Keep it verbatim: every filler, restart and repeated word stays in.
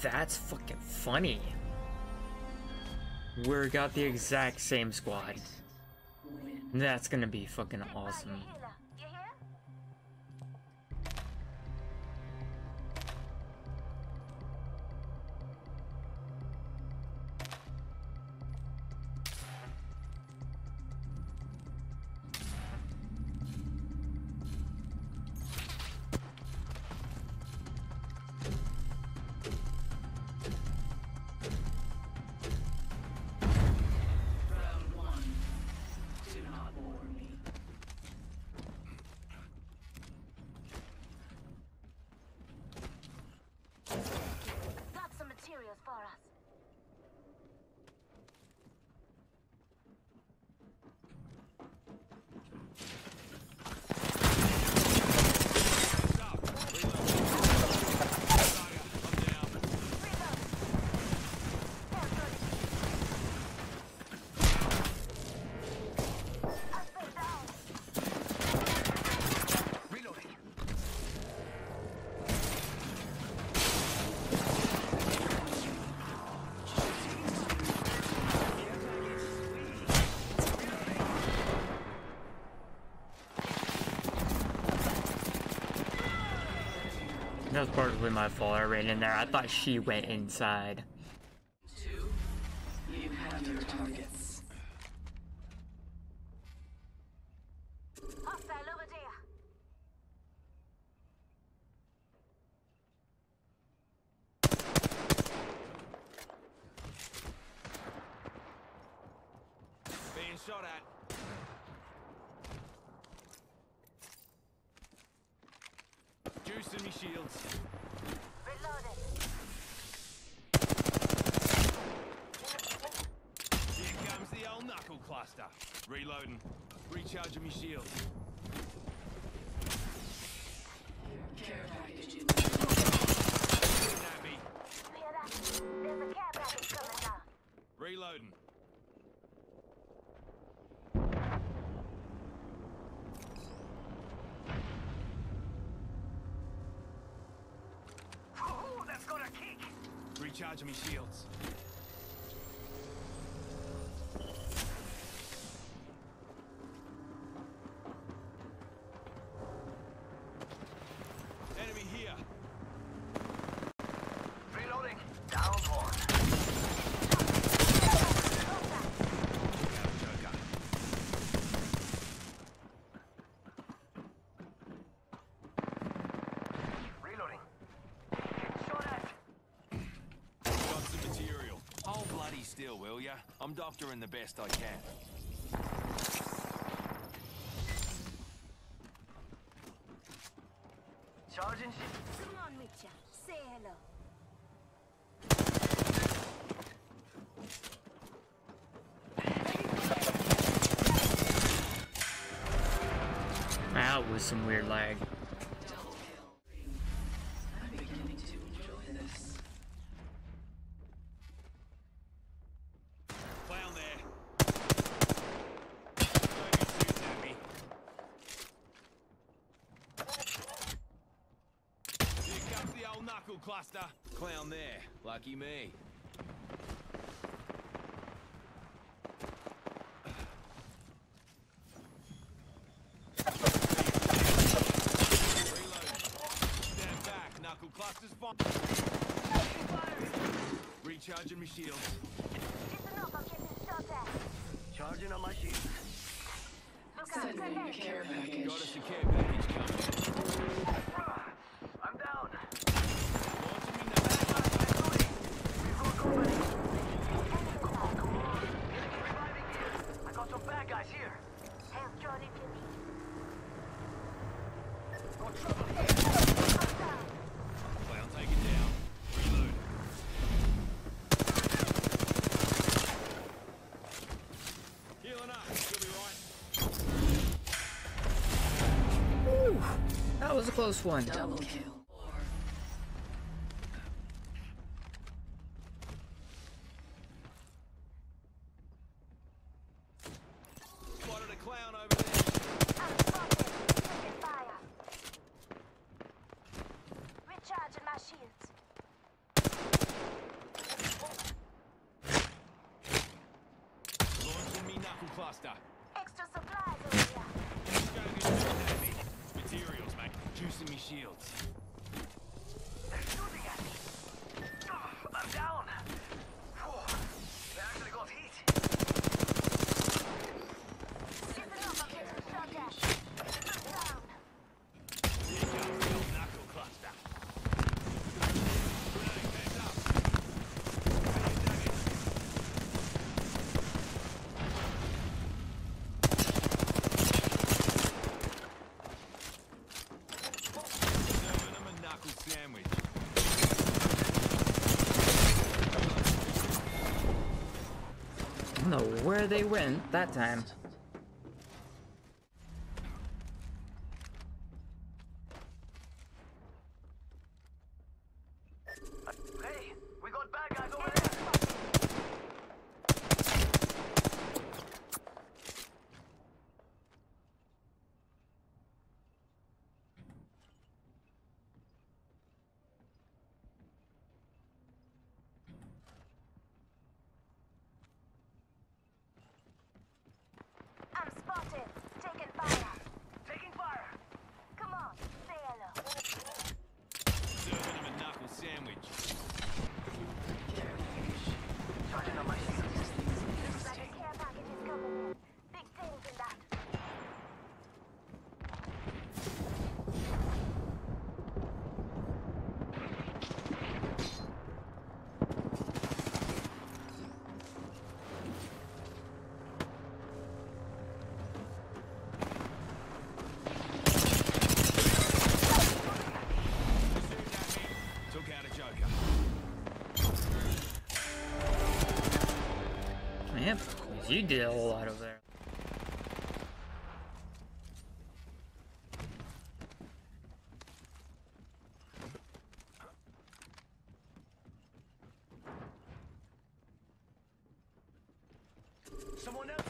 That's fucking funny. We got the exact same squad. That's gonna be fucking awesome. That was partly my fault. I ran in there. I thought she went inside. Two, you have your targets. Hostile over there. Being shot at. Juicing me shields. Reloaded. Here comes the old knuckle cluster. Reloading. Recharging me shields. Care package in. Shooting at me. You hear that? There's a care package coming down. Reloading. Recharging me shields. Enemy here. Reloading. Down one. Joker. Reloading. Shot at. Got some material. Hold bloody still, will ya? I'm doctoring the best I can. Charging shit. Come on, Mocha. Say hello. That was some weird lag. Double kill. I'm beginning to enjoy this. Clown there. Don't be shooting at me. Here comes the old knuckle cluster. Clown there. Lucky me. Cluster's fine. Recharging my shields. Listen up, I'm getting shot at. Charging on my shield. Look out, Sending a connect. care package. Got us a care package coming. I'm down. Launching me now. Reroll company. Come on, come on. Reviving here. I got some bad guys here. Hands drawn if you need. Got trouble here. Hostile. Clown taken down. Reload. Healing up. You'll be right. Woo, that was a close one. Double kill. Spotted a clown over there. I'm spotted. Taking fire. Recharging my shields. cluster. Extra supplies over here. Materials, mate. Juicing me shields. They're shooting at me. Oh, I'm down. Whew. They actually got heat. Listen up, I'm getting shot at. I'm down. Here comes the old knuckle cluster. Grenade, hands up. Grenade dug in. Serving them a knuckle sandwich. I don't know where they went that time. Hey, we got bad guys over there. I'm spotted. Taking fire. Taking fire. Come on, say hello. Serving them a knuckle sandwich. Charging on my shields. Looks like a care package is coming in. Big things in that. Took out a joker. Yep, you did a whole lot over there. Someone else